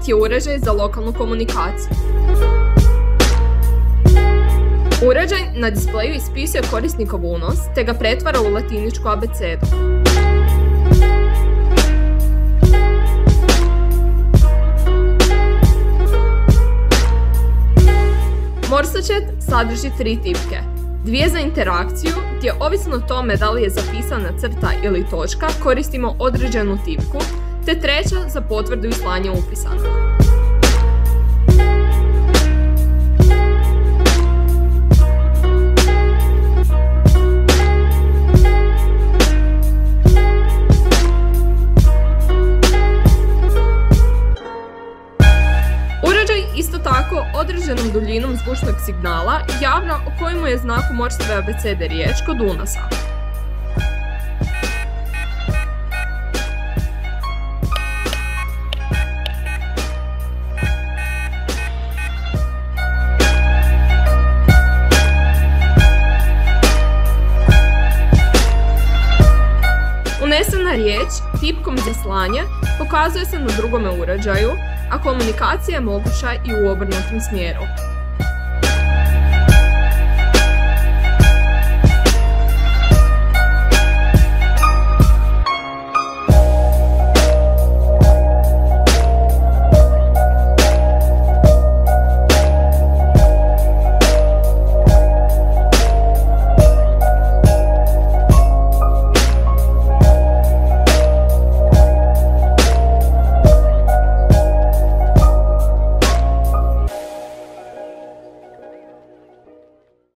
je uređaj za lokalnu komunikaciju. Uređaj na displeju ispisuje korisnikov unos te ga pretvara u latiničku abecedu. MorseChat sadrži 3 tipke. 2 za interakciju, gdje ovisno o tome da li je zapisana crta ili točka, koristimo određenu tipku, te 3 za potvrdu i slanje upisanog. Isto tako, određenom duljinom zvučnog signala javlja o kojemu je znaku Morsove abecede riječ kod unosa. Unesena riječ tipkom za slanje pokazuje se na drugome uređaju, a komunikacija je moguća i u obrnutom smjeru.